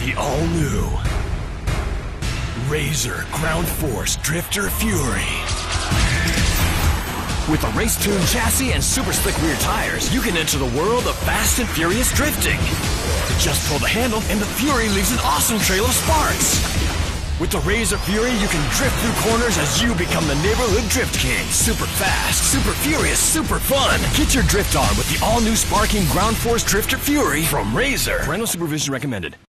The all-new Razor Ground Force Drifter Fury. With a race-tuned chassis and super slick rear tires, you can enter the world of fast and furious drifting. Just pull the handle and the Fury leaves an awesome trail of sparks. With the Razor Fury, you can drift through corners as you become the neighborhood drift king. Super fast, super furious, super fun. Get your drift on with the all-new sparking Ground Force Drifter Fury from Razor. Parental supervision recommended.